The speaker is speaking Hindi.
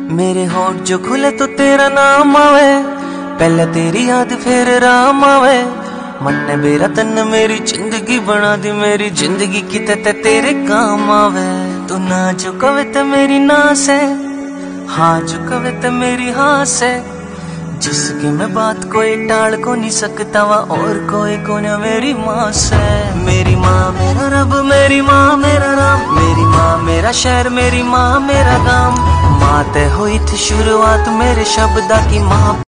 मेरे होठ जो खुले तो तेरा नाम आवे, पहले तेरी याद फिर राम आवे। मन ने मेरा तन मेरी जिंदगी बना दी, मेरी जिंदगी किते ते तेरे काम आवे। तू ना झुकावे ते मेरी नास है, हाँ झुकावे ते मेरी हास है। जिसकी मैं बात कोई टाल को नहीं सकता, वह और कोई को न मेरी माँ से। मेरी माँ मेरा रब, मेरी माँ मेरा राम, मेरी माँ मेरा शहर, मेरी माँ मेरा गाम। माँ ते हुई थी शुरुआत मेरे शब्दा की माँ।